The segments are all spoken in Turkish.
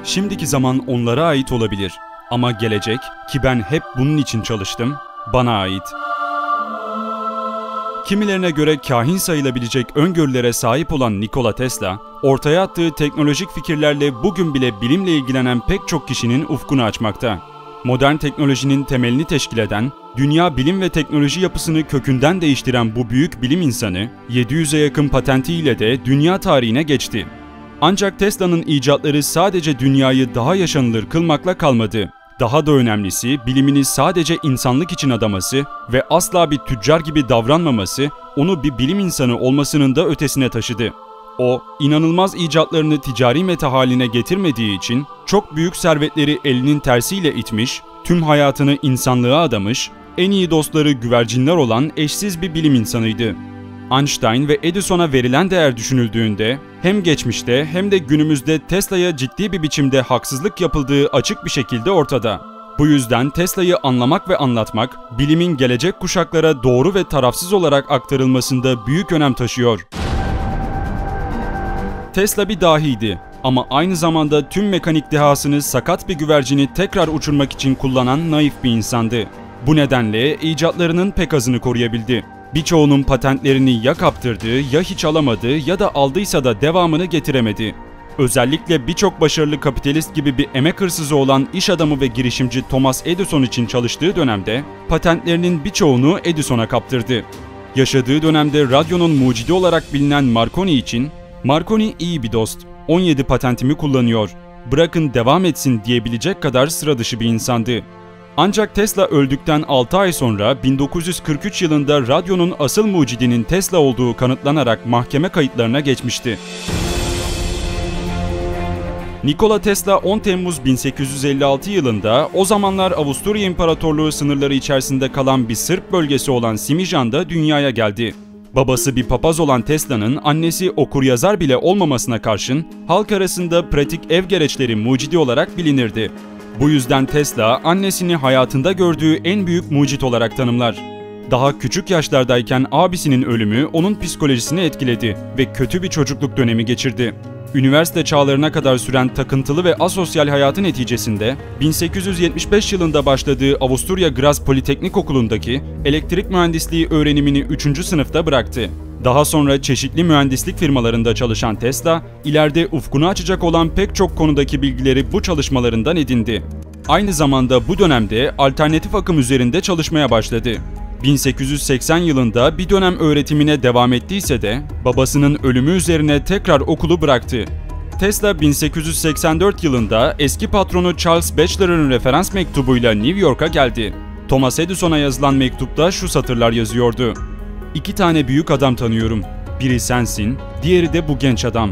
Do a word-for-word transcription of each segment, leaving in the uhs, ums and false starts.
Şimdiki zaman onlara ait olabilir. Ama gelecek, ki ben hep bunun için çalıştım, bana ait. Kimilerine göre kahin sayılabilecek öngörülere sahip olan Nikola Tesla, ortaya attığı teknolojik fikirlerle bugün bile bilimle ilgilenen pek çok kişinin ufkunu açmakta. Modern teknolojinin temelini teşkil eden, dünya bilim ve teknoloji yapısını kökünden değiştiren bu büyük bilim insanı, yedi yüze yakın patentiyle de dünya tarihine geçti. Ancak Tesla'nın icatları sadece dünyayı daha yaşanılır kılmakla kalmadı. Daha da önemlisi, bilimini sadece insanlık için adaması ve asla bir tüccar gibi davranmaması, onu bir bilim insanı olmasının da ötesine taşıdı. O, inanılmaz icatlarını ticari meta haline getirmediği için, çok büyük servetleri elinin tersiyle itmiş, tüm hayatını insanlığa adamış, en iyi dostları güvercinler olan eşsiz bir bilim insanıydı. Einstein ve Edison'a verilen değer düşünüldüğünde, hem geçmişte hem de günümüzde Tesla'ya ciddi bir biçimde haksızlık yapıldığı açık bir şekilde ortada. Bu yüzden Tesla'yı anlamak ve anlatmak, bilimin gelecek kuşaklara doğru ve tarafsız olarak aktarılmasında büyük önem taşıyor. Tesla bir dahiydi ama aynı zamanda tüm mekanik dehasını sakat bir güvercini tekrar uçurmak için kullanan naif bir insandı. Bu nedenle icatlarının pek azını koruyabildi. Birçoğunun patentlerini ya kaptırdı, ya hiç alamadı ya da aldıysa da devamını getiremedi. Özellikle birçok başarılı kapitalist gibi bir emek hırsızı olan iş adamı ve girişimci Thomas Edison için çalıştığı dönemde patentlerinin birçoğunu Edison'a kaptırdı. Yaşadığı dönemde radyonun mucidi olarak bilinen Marconi için, Marconi iyi bir dost, on yedi patentimi kullanıyor, bırakın devam etsin diyebilecek kadar sıra dışı bir insandı. Ancak Tesla öldükten altı ay sonra bin dokuz yüz kırk üç yılında radyonun asıl mucidinin Tesla olduğu kanıtlanarak mahkeme kayıtlarına geçmişti. Nikola Tesla on Temmuz bin sekiz yüz elli altı yılında o zamanlar Avusturya İmparatorluğu sınırları içerisinde kalan bir Sırp bölgesi olan Simijan'da dünyaya geldi. Babası bir papaz olan Tesla'nın annesi okuryazar bile olmamasına karşın halk arasında pratik ev gereçleri mucidi olarak bilinirdi. Bu yüzden Tesla annesini hayatında gördüğü en büyük mucit olarak tanımlar. Daha küçük yaşlardayken abisinin ölümü onun psikolojisini etkiledi ve kötü bir çocukluk dönemi geçirdi. Üniversite çağlarına kadar süren takıntılı ve asosyal hayatı neticesinde bin sekiz yüz yetmiş beş yılında başladığı Avusturya Graz Politeknik Okulu'ndaki elektrik mühendisliği öğrenimini üçüncü sınıfta bıraktı. Daha sonra çeşitli mühendislik firmalarında çalışan Tesla, ileride ufkunu açacak olan pek çok konudaki bilgileri bu çalışmalarından edindi. Aynı zamanda bu dönemde alternatif akım üzerinde çalışmaya başladı. bin sekiz yüz seksen yılında bir dönem öğretimine devam ettiyse de babasının ölümü üzerine tekrar okulu bıraktı. Tesla bin sekiz yüz seksen dört yılında eski patronu Charles Batchelor'ın referans mektubuyla New York'a geldi. Thomas Edison'a yazılan mektupta şu satırlar yazıyordu: "İki tane büyük adam tanıyorum. Biri sensin, diğeri de bu genç adam."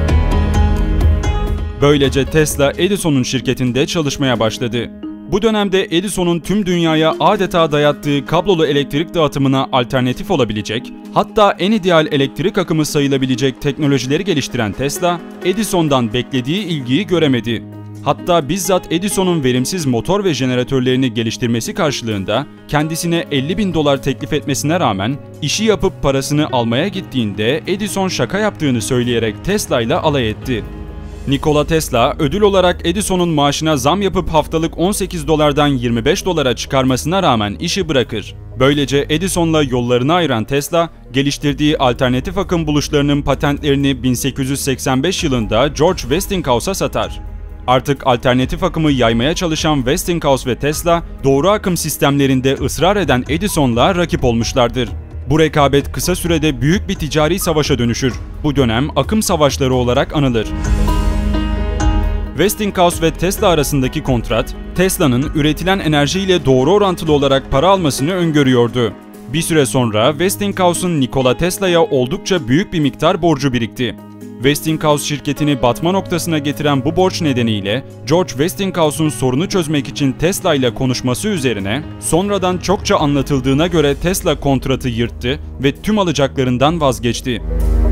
Böylece Tesla, Edison'un şirketinde çalışmaya başladı. Bu dönemde Edison'un tüm dünyaya adeta dayattığı kablolu elektrik dağıtımına alternatif olabilecek, hatta en ideal elektrik akımı sayılabilecek teknolojileri geliştiren Tesla, Edison'dan beklediği ilgiyi göremedi. Hatta bizzat Edison'un verimsiz motor ve jeneratörlerini geliştirmesi karşılığında kendisine elli bin dolar teklif etmesine rağmen işi yapıp parasını almaya gittiğinde Edison şaka yaptığını söyleyerek Tesla ile alay etti. Nikola Tesla ödül olarak Edison'un maaşına zam yapıp haftalık on sekiz dolardan yirmi beş dolara çıkarmasına rağmen işi bırakır. Böylece Edison'la yollarını ayıran Tesla, geliştirdiği alternatif akım buluşlarının patentlerini bin sekiz yüz seksen beş yılında George Westinghouse'a satar. Artık alternatif akımı yaymaya çalışan Westinghouse ve Tesla, doğru akım sistemlerinde ısrar eden Edison'la rakip olmuşlardır. Bu rekabet kısa sürede büyük bir ticari savaşa dönüşür. Bu dönem akım savaşları olarak anılır. Westinghouse ve Tesla arasındaki kontrat, Tesla'nın üretilen enerjiyle doğru orantılı olarak para almasını öngörüyordu. Bir süre sonra Westinghouse'un Nikola Tesla'ya oldukça büyük bir miktar borcu birikti. Westinghouse şirketini batma noktasına getiren bu borç nedeniyle George Westinghouse'un sorunu çözmek için Tesla ile konuşması üzerine sonradan çokça anlatıldığına göre Tesla kontratı yırttı ve tüm alacaklarından vazgeçti.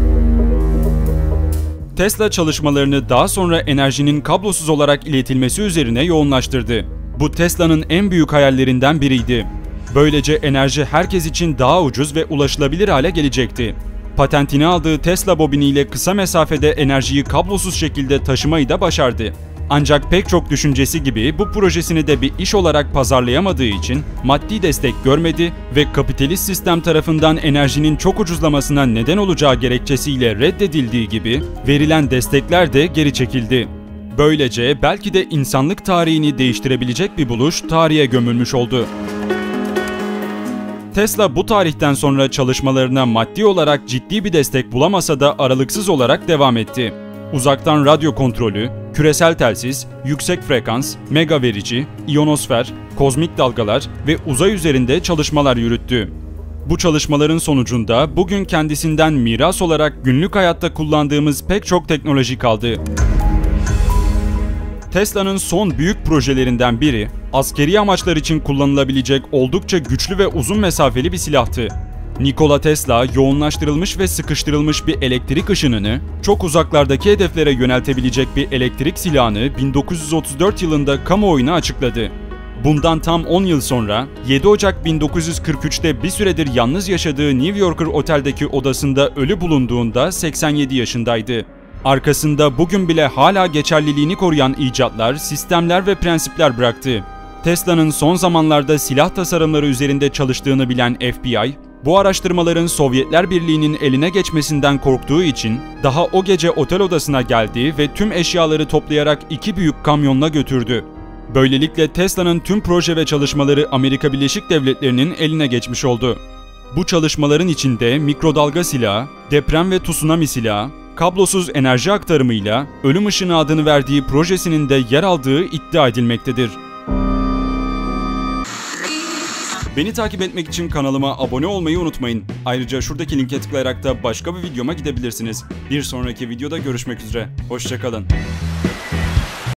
Tesla çalışmalarını daha sonra enerjinin kablosuz olarak iletilmesi üzerine yoğunlaştırdı. Bu Tesla'nın en büyük hayallerinden biriydi. Böylece enerji herkes için daha ucuz ve ulaşılabilir hale gelecekti. Patentini aldığı Tesla bobiniyle kısa mesafede enerjiyi kablosuz şekilde taşımayı da başardı. Ancak pek çok düşüncesi gibi bu projesini de bir iş olarak pazarlayamadığı için maddi destek görmedi ve kapitalist sistem tarafından enerjinin çok ucuzlamasına neden olacağı gerekçesiyle reddedildiği gibi verilen destekler de geri çekildi. Böylece belki de insanlık tarihini değiştirebilecek bir buluş tarihe gömülmüş oldu. Tesla bu tarihten sonra çalışmalarına maddi olarak ciddi bir destek bulamasa da aralıksız olarak devam etti. Uzaktan radyo kontrolü, küresel telsiz, yüksek frekans, mega verici, iyonosfer, kozmik dalgalar ve uzay üzerinde çalışmalar yürüttü. Bu çalışmaların sonucunda bugün kendisinden miras olarak günlük hayatta kullandığımız pek çok teknoloji kaldı. Tesla'nın son büyük projelerinden biri, askeri amaçlar için kullanılabilecek oldukça güçlü ve uzun mesafeli bir silahtı. Nikola Tesla, yoğunlaştırılmış ve sıkıştırılmış bir elektrik ışınını çok uzaklardaki hedeflere yöneltebilecek bir elektrik silahını bin dokuz yüz otuz dört yılında kamuoyuna açıkladı. Bundan tam on yıl sonra, yedi Ocak bin dokuz yüz kırk üç'te bir süredir yalnız yaşadığı New Yorker oteldeki odasında ölü bulunduğunda seksen yedi yaşındaydı. Arkasında bugün bile hala geçerliliğini koruyan icatlar, sistemler ve prensipler bıraktı. Tesla'nın son zamanlarda silah tasarımları üzerinde çalıştığını bilen F B I, bu araştırmaların Sovyetler Birliği'nin eline geçmesinden korktuğu için daha o gece otel odasına geldi ve tüm eşyaları toplayarak iki büyük kamyonla götürdü. Böylelikle Tesla'nın tüm proje ve çalışmaları Amerika Birleşik Devletleri'nin eline geçmiş oldu. Bu çalışmaların içinde mikrodalga silahı, deprem ve tsunami silahı, kablosuz enerji aktarımıyla ölüm ışını adını verdiği projesinin de yer aldığı iddia edilmektedir. Beni takip etmek için kanalıma abone olmayı unutmayın. Ayrıca şuradaki linke tıklayarak da başka bir videoma gidebilirsiniz. Bir sonraki videoda görüşmek üzere. Hoşça kalın.